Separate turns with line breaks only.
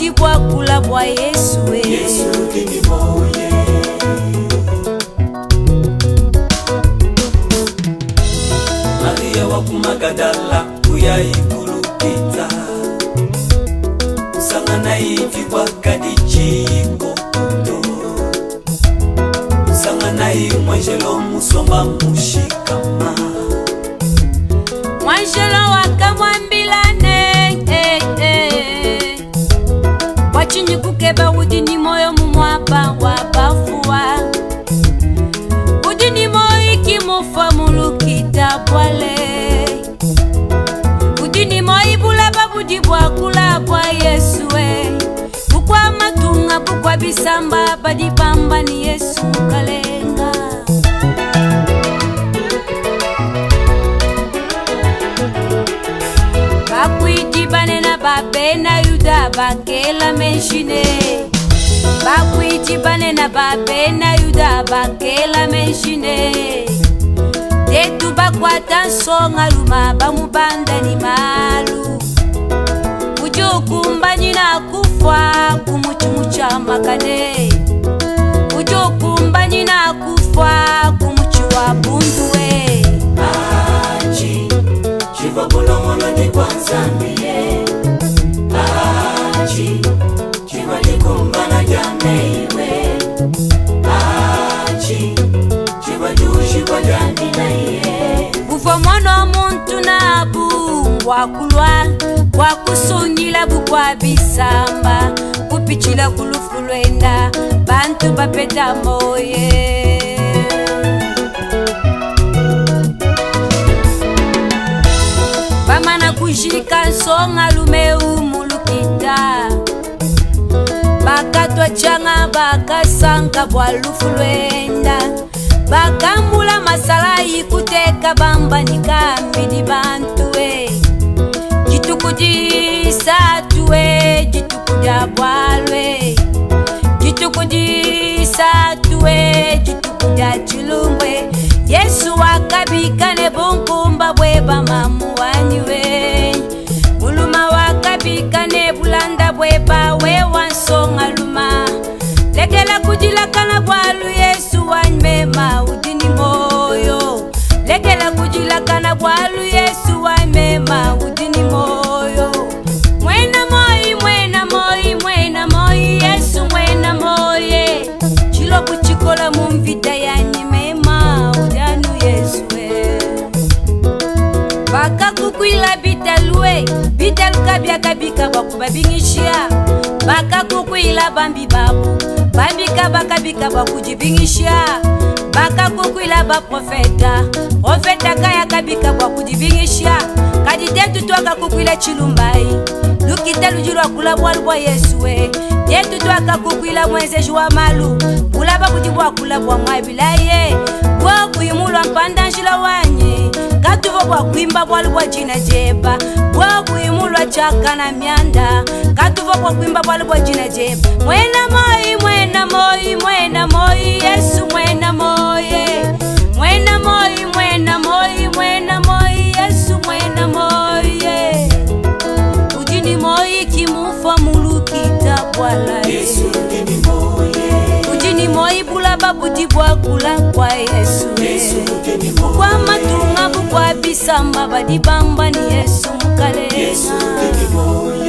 budi bwa kula bwa Yesu we.
Yesu udini moye. Maria wa kumagadala kuya ikulukita usangana ivi wakadi chiko kuto usangana imwanjelo musomba mushikama
mwanjelo wakamwambilane wachinyi kukeba udini moyo mumwapa wabafuwa udini moyo ikimufa mulukita bwale udini moyo bulaba budi bwa kula bwa Yesu we bukwa matunga bukwa bisamba badi bamba ni Yesu kalenga bakwiti banena babe na Yuda bakela menshine bakwiti banena babe na Yuda bakela menshine detu bakwata songa luma bamubanda ni malu ujokumba nyina kufwa kumuchumucha makane ujokumba nyina kufwa kumuchua bunduwe
aji chivabulo mono ni kwanza miye aji chivalikumba na jameiwe aji chivajushi kwa jani na iye
ufa mwana muntu na abu wakulwa wakusungila bukwa bisamba kupichila kulufulwenda bantu bapeta moye bamana kushika nsonga lume umulukita bakatwa changa bakasanga bwa lufulwenda bakambula masala ikuteka bamba nikambidi bantuwe jitukudi satuwe jitukuda bwalwe jitukudi satuwe jitukuda chulumbwe Yesu wakabikane bunkumba bweba mamuwaniwe muluma wakabikane bulanda bweba wewansonga luma lekela kujilakana bwalu Yesu wanyema udini moyo lekela kujilakana bwalu Yesu wanyema udini moyo mwena moi mwena moi mwena moi Yesu mwena moye chilo kuchikola mumvita yani mema udanu Yesu we baka kukwila bitalwe bitalukabya kabika bakubabingishia baka kukwila bambi babu bambika bakabika bakujibingishia baka kukwila ba profeta profeta kaya kabika bakujibingishia kaditetu twaka kukwila chilumbai lukita lujirwa kula bwalu bwa Yesu we yetu twaka kukwila mwenze jwa malu bulaba bujibwa kula bwa mwabilaye bwa kuyimulwa mpanda njila wanye katuvo bwa kuimba bwalu bwa jina jeba bwa kuyimulwa chaka na myanda katuvo bwa kuimba bwalu bwa jina jeba mwena moi mwena moi mwena moi Yesu mwena moye mwena moi mwena moi mwena moi Yesu mwena moye udini moi kimufa mulukita bwala
Yesu udini moye
udini moi bulaba budi bwa kula kwa Yesu
Yesu udini moye
kwa matunga bukwa bisamba badi bamba ni Yesu mukalenga
Yesu udini moye